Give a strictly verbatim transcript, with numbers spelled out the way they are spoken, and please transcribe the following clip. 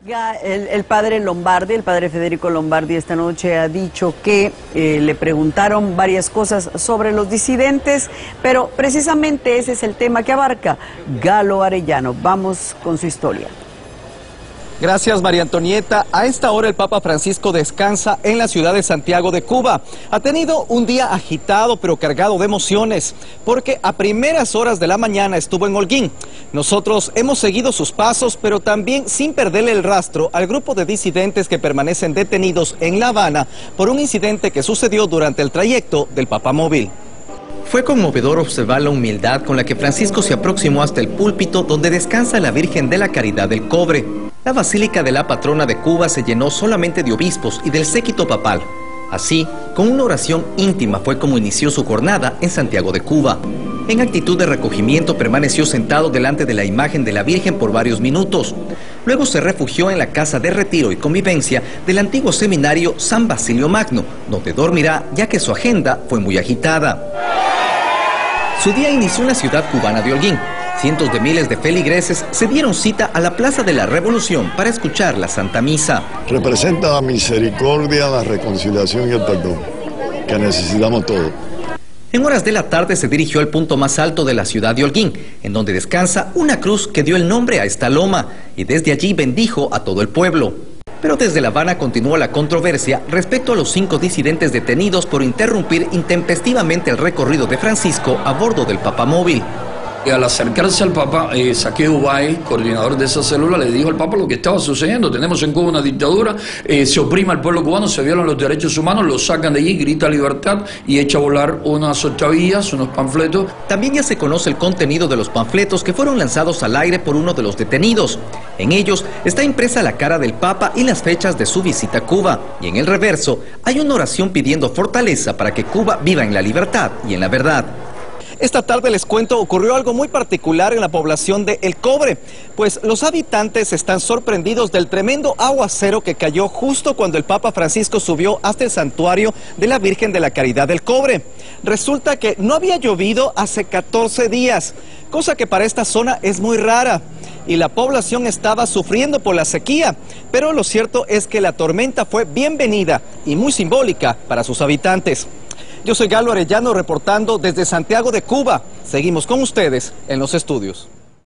El, el padre Lombardi, el padre Federico Lombardi, esta noche ha dicho que eh, le preguntaron varias cosas sobre los disidentes, pero precisamente ese es el tema que abarca Galo Arellano. Vamos con su historia. Gracias, María Antonieta. A esta hora el Papa Francisco descansa en la ciudad de Santiago de Cuba. Ha tenido un día agitado pero cargado de emociones, porque a primeras horas de la mañana estuvo en Holguín. Nosotros hemos seguido sus pasos, pero también sin perderle el rastro al grupo de disidentes que permanecen detenidos en La Habana por un incidente que sucedió durante el trayecto del Papamóvil. Fue conmovedor observar la humildad con la que Francisco se aproximó hasta el púlpito donde descansa la Virgen de la Caridad del Cobre. La Basílica de la Patrona de Cuba se llenó solamente de obispos y del séquito papal. Así, con una oración íntima fue como inició su jornada en Santiago de Cuba. En actitud de recogimiento permaneció sentado delante de la imagen de la Virgen por varios minutos. Luego se refugió en la casa de retiro y convivencia del antiguo seminario San Basilio Magno, donde dormirá ya que su agenda fue muy agitada. Su día inició en la ciudad cubana de Holguín. Cientos de miles de feligreses se dieron cita a la Plaza de la Revolución para escuchar la Santa Misa. Representa la misericordia, la reconciliación y el perdón, que necesitamos todos. En horas de la tarde se dirigió al punto más alto de la ciudad de Holguín, en donde descansa una cruz que dio el nombre a esta loma, y desde allí bendijo a todo el pueblo. Pero desde La Habana continúa la controversia respecto a los cinco disidentes detenidos por interrumpir intempestivamente el recorrido de Francisco a bordo del Papamóvil. Al acercarse al Papa, eh, Saqueo Ubay, coordinador de esa célula, le dijo al Papa lo que estaba sucediendo. Tenemos en Cuba una dictadura, eh, se oprime al pueblo cubano, se violan los derechos humanos, lo sacan de allí, grita libertad y echa a volar unas octavillas, unos panfletos. También ya se conoce el contenido de los panfletos que fueron lanzados al aire por uno de los detenidos. En ellos está impresa la cara del Papa y las fechas de su visita a Cuba. Y en el reverso hay una oración pidiendo fortaleza para que Cuba viva en la libertad y en la verdad. Esta tarde, les cuento, ocurrió algo muy particular en la población de El Cobre, pues los habitantes están sorprendidos del tremendo aguacero que cayó justo cuando el Papa Francisco subió hasta el santuario de la Virgen de la Caridad del Cobre. Resulta que no había llovido hace catorce días, cosa que para esta zona es muy rara, y la población estaba sufriendo por la sequía, pero lo cierto es que la tormenta fue bienvenida y muy simbólica para sus habitantes. Yo soy Galo Arellano reportando desde Santiago de Cuba. Seguimos con ustedes en los estudios.